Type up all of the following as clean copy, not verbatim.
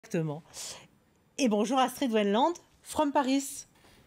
Exactement. Et bonjour Astrid Wendland, from Paris.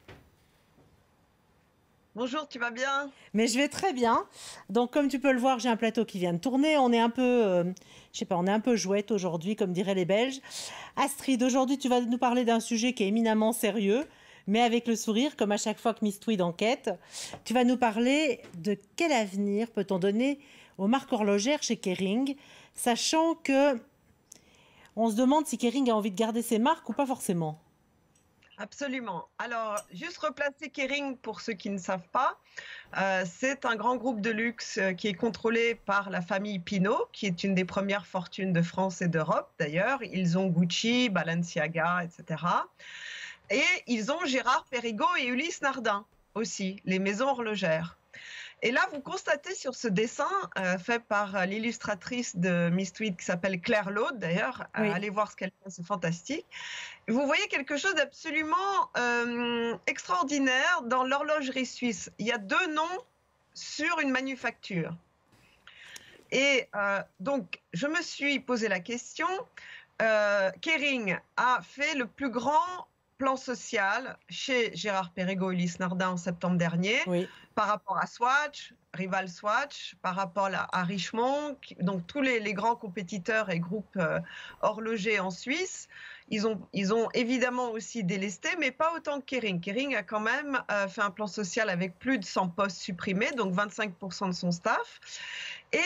Bonjour, tu vas bien? Mais je vais très bien. Donc comme tu peux le voir, j'ai un plateau qui vient de tourner. On est un peu, je sais pas, on est un peu jouette aujourd'hui, comme diraient les Belges. Astrid, aujourd'hui tu vas nous parler d'un sujet qui est éminemment sérieux, mais avec le sourire, comme à chaque fois que Miss Tweed enquête. Tu vas nous parler de quel avenir peut-on donner aux marques horlogères chez Kering, sachant que on se demande si Kering a envie de garder ses marques ou pas forcément. Absolument. Alors, juste replacer Kering pour ceux qui ne savent pas. C'est un grand groupe de luxe qui est contrôlé par la famille Pinault, qui est une des premières fortunes de France et d'Europe d'ailleurs. Ils ont Gucci, Balenciaga, etc. Et ils ont Gérard Perregaux et Ulysse Nardin aussi, les maisons horlogères. Et là, vous constatez sur ce dessin fait par l'illustratrice de Miss Tweed qui s'appelle Claire Laude, d'ailleurs, Oui. allez voir ce qu'elle fait, c'est fantastique. Vous voyez quelque chose d'absolument extraordinaire dans l'horlogerie suisse. Il y a deux noms sur une manufacture. Et donc, je me suis posé la question. Kering a fait le plus grand plan social chez Gérard Perregaux et Ulysse Nardin en septembre dernier, Oui. par rapport à Swatch, Rival Swatch, par rapport à Richemont, donc tous les grands compétiteurs et groupes horlogers en Suisse. Ils ont évidemment aussi délesté, mais pas autant que Kering. Kering a quand même fait un plan social avec plus de 100 postes supprimés, donc 25% de son staff. Et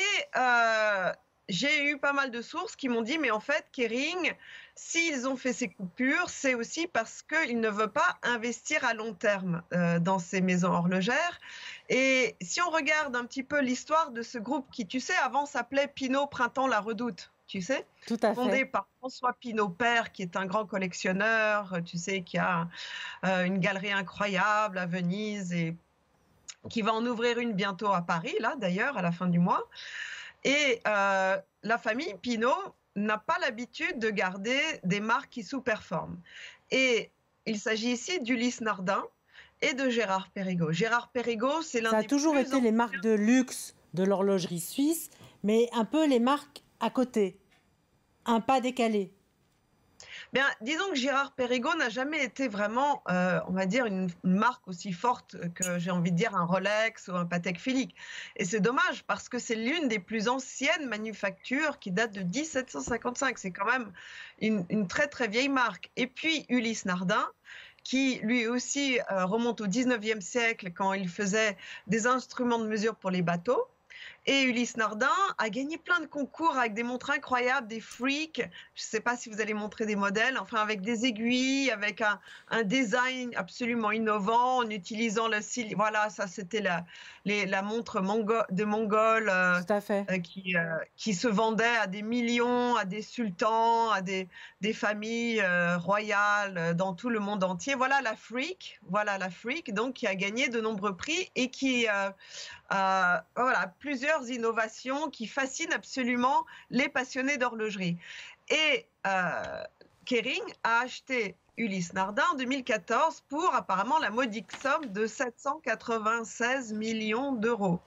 j'ai eu pas mal de sources qui m'ont dit, mais en fait, Kering, s'ils ont fait ces coupures, c'est aussi parce qu'ils ne veulent pas investir à long terme dans ces maisons horlogères. Et si on regarde un petit peu l'histoire de ce groupe qui, tu sais, avant s'appelait Pinault Printemps La Redoute, tu sais, Tout à fondé fait. par François Pinault père, qui est un grand collectionneur, tu sais, qui a une galerie incroyable à Venise et qui va en ouvrir une bientôt à Paris, là d'ailleurs, à la fin du mois. Et la famille Pinault n'a pas l'habitude de garder des marques qui sous-performent. Et il s'agit ici d'Ulysse Nardin et de Gérard Perregaux. Gérard Perregaux, c'est l'un Ça a des toujours plus été les marques anciens. de luxe de l'horlogerie suisse, mais un peu les marques à côté, un pas décalé. Bien, disons que Gérard Perregaux n'a jamais été vraiment, on va dire, une marque aussi forte que, j'ai envie de dire, un Rolex ou un Patek Philippe. Et c'est dommage parce que c'est l'une des plus anciennes manufactures qui date de 1755. C'est quand même une très très vieille marque. Et puis Ulysse Nardin, qui lui aussi remonte au 19e siècle quand il faisait des instruments de mesure pour les bateaux. Et Ulysse Nardin a gagné plein de concours avec des montres incroyables, des freaks. Je ne sais pas si vous allez montrer des modèles, enfin avec des aiguilles, avec un design absolument innovant, en utilisant le cil. Voilà, ça c'était la montre de Mongol Tout à fait. qui se vendait à des millions, à des sultans, à des familles royales dans tout le monde entier. Voilà la freak, donc qui a gagné de nombreux prix et qui voilà, plusieurs innovations qui fascinent absolument les passionnés d'horlogerie. Et Kering a acheté Ulysse Nardin en 2014 pour apparemment la modique somme de 796 millions d'euros.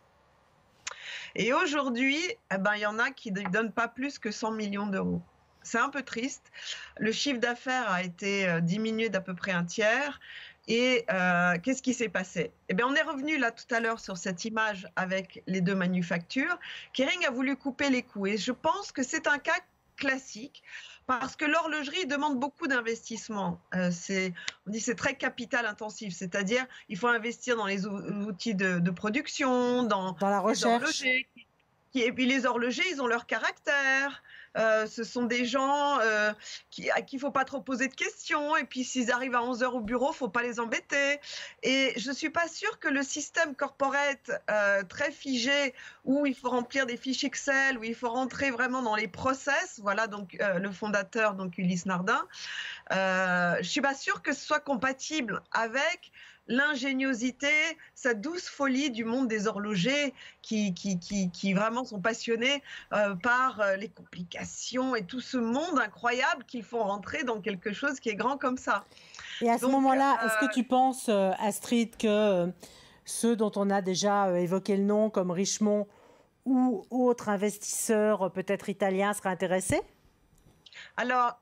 Et aujourd'hui, eh ben, il y en a qui ne donnent pas plus que 100 millions d'euros. C'est un peu triste. Le chiffre d'affaires a été diminué d'à peu près un tiers. Et qu'est-ce qui s'est passé? Eh bien, on est revenu là tout à l'heure sur cette image avec les deux manufactures. Kering a voulu couper les coûts. Et je pense que c'est un cas classique parce que l'horlogerie demande beaucoup d'investissement. On dit c'est très capital intensif, c'est-à-dire il faut investir dans les outils de production, dans Dans la les recherche. horlogers. Et puis les horlogers, ils ont leur caractère. Ce sont des gens à qui il ne faut pas trop poser de questions. Et puis s'ils arrivent à 11 heures au bureau, il ne faut pas les embêter. Et je ne suis pas sûre que le système corporate très figé, où il faut remplir des fiches Excel, où il faut rentrer vraiment dans les process, voilà donc le fondateur, donc Ulysse Nardin, je ne suis pas sûre que ce soit compatible avec l'ingéniosité, cette douce folie du monde des horlogers qui vraiment sont passionnés par les complications et tout ce monde incroyable qu'ils font rentrer dans quelque chose qui est grand comme ça. Et à ce Donc, moment-là, est-ce que tu penses, Astrid, que ceux dont on a déjà évoqué le nom, comme Richemont ou autres investisseurs, peut-être italiens, seraient intéressés? alors,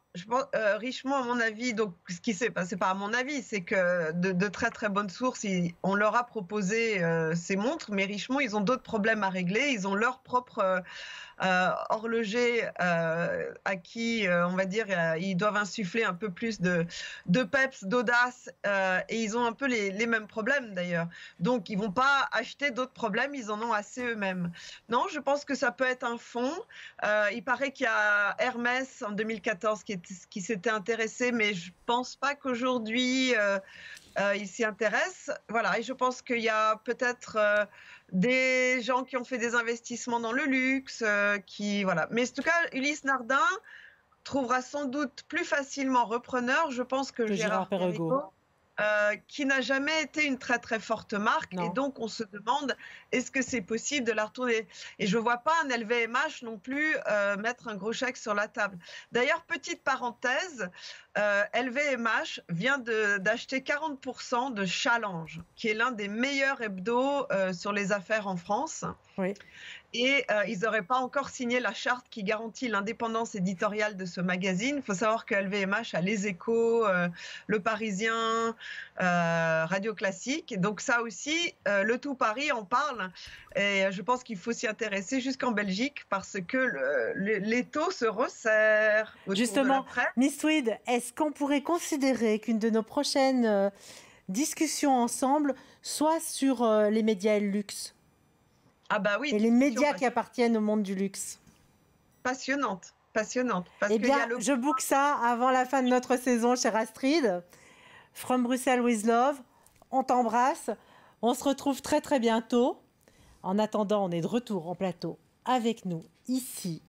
Richemont, à mon avis, donc ce qui s'est passé, pas à mon avis, c'est que de très très bonnes sources, on leur a proposé ces montres, mais Richemont, ils ont d'autres problèmes à régler. Ils ont leur propre horloger à qui, on va dire, ils doivent insuffler un peu plus de peps, d'audace, et ils ont un peu les mêmes problèmes d'ailleurs. Donc, ils vont pas acheter d'autres problèmes, ils en ont assez eux-mêmes. Non, je pense que ça peut être un fonds. Il paraît qu'il y a Hermès en 2014 qui s'était intéressé, mais je pense pas qu'aujourd'hui il s'y intéresse. Voilà, et je pense qu'il y a peut-être des gens qui ont fait des investissements dans le luxe, voilà. Mais en tout cas, Ulysse Nardin trouvera sans doute plus facilement repreneur, je pense, que Gérard Perregaux. Qui n'a jamais été une très très forte marque. Non. Et donc on se demande, est-ce que c'est possible de la retourner? Et je ne vois pas un LVMH non plus mettre un gros chèque sur la table. D'ailleurs, petite parenthèse, LVMH vient d'acheter 40% de Challenge, qui est l'un des meilleurs hebdos sur les affaires en France. Oui. Et ils n'auraient pas encore signé la charte qui garantit l'indépendance éditoriale de ce magazine. Il faut savoir que LVMH a Les Échos, Le Parisien, Radio Classique. Donc ça aussi, le Tout Paris en parle. Et je pense qu'il faut s'y intéresser jusqu'en Belgique parce que l'étau se resserre. Justement, Miss Tweed, est-ce qu'on pourrait considérer qu'une de nos prochaines discussions ensemble soit sur les médias et le luxe? Ah bah oui. Et les médias qui appartiennent au monde du luxe. Passionnante, passionnante. Eh bien, je book ça avant la fin de notre saison, chère Astrid. From Brussels with Love, on t'embrasse. On se retrouve très très bientôt. En attendant, on est de retour en plateau avec nous ici